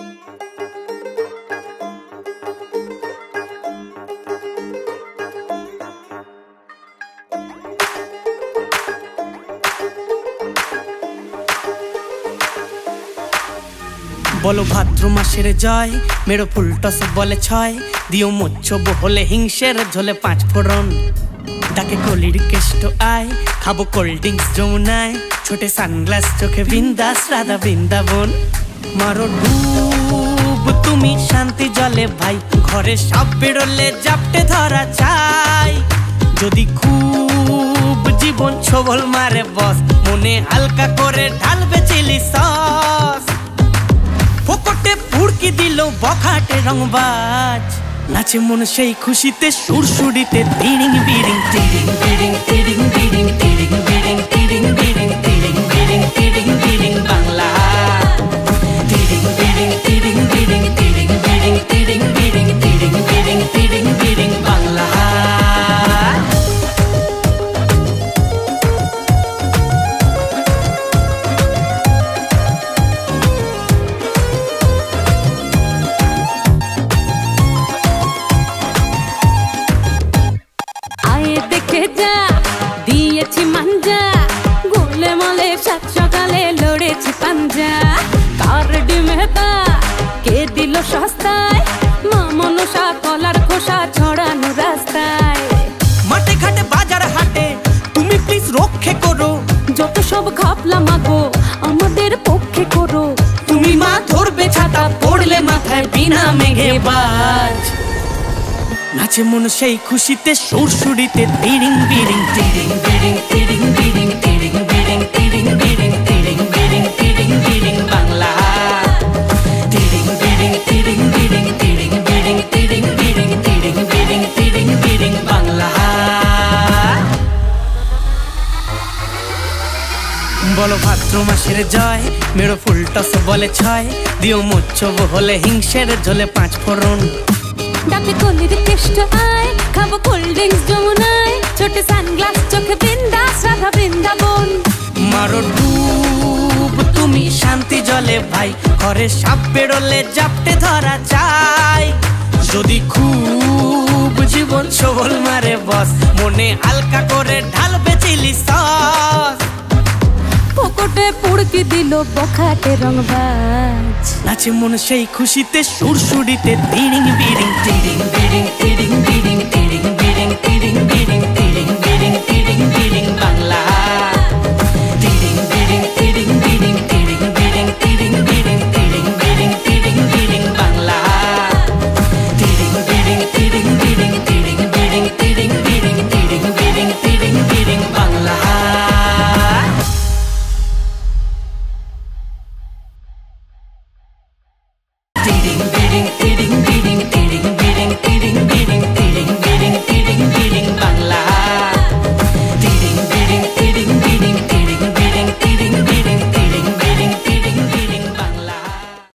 বলো ভাদ্র মাসের জয়, মেরো ফুলটস বলে ছয়, দিও মোচ্ছব হলে হিংসের ঝোলে পাঁচ ফোড়ন। ডাকে কলির কেষ্ট আয়, খাবো কোল্ড ড্রিঙ্কস যমুনায়, ছোটে সানগ্লাস চোখে বিন্দাস রাধা বৃন্দাবন। মারো ডুব তুমি শান্তি জলে ভাই, ঘরে সাপ বেরোলে জাপটে ধরা চাই। যদি খুব জীবন ছবল মারে বস, মনে হালকা করে ঢালবে চিলি সস। ফোকটে পুড়কি দিল বখাটে রংবাজ, নাচে মন সেই খুশিতে সুরসুরিতে তিরিং বিরিং তিরিং বিরিং তিরিং বিরিং তিরিং বিরিং তিরিং বিরিং তিরিং বিরিং তিরিং বিরিং বাংলা। তিরিং বিরিং তিরিং বিরিং তিরিং বিরিং তিরিং বিরিং তিরিং বিরিং তিরিং বিরিং বাংলা। দিয়েছি মাঞ্জা গোলে মলে সাত সকালে লড়েছি পাঞ্জা। কার ডিমেতা কে দিল সস্তায়, মা মনসা কলার খোসা ছড়ানো রাস্তায়। মাঠে ঘাটে বাজার হাটে তুমি প্লিজ রক্ষে করো, যত সব ঘাপলা মাগো আমাদের পক্ষে করো। তুমি মা ধরবে ছাতা পড়লে মাথায় বিনা মেঘে বাজ। নাচে মন সেই খুশিতে সুরসুরিতে তিরিং বিরিং তিরিং বিরিং তিরিং বিরিং তিরিং বিরিং তিরিং বিরিং তিরিং বিরিং তিরিং বিরিং বাংলা। তিরিং বিরিং তিরিং বিরিং তিরিং বিরিং তিরিং বিরিং তিরিং বিরিং তিরিং বিরিং বাংলা। বলো ভাদ্র মাসের জয়, মেরো ফুলটস বলে ছয়, দিও মোচ্ছব হলে হিংসের ঝোলে পাঁচ ফোড়ন। ডাকে কলির কেষ্ট আয়, খাবো কোল্ড ড্রিঙ্কস যমুনায়, ছোটে সানগ্লাস চোখে বিন্দাস রাধা বৃন্দাবন। মারো ডুব তুমি শান্তি জলে ভাই, ঘরে সাপ বেরোলে জাপটে ধরা চাই। যদি খুব জীবন ছবল মারে বস, মনে হালকা করে ঢালবে চিলি সস। ফোকটে পুড়কি দিল বখাটে রংবাজ, নাচে মন সেই খুশিতে সুরসুরিতে তিরিং বিরিং তিরিং বিরিং তিরিং বিরিং।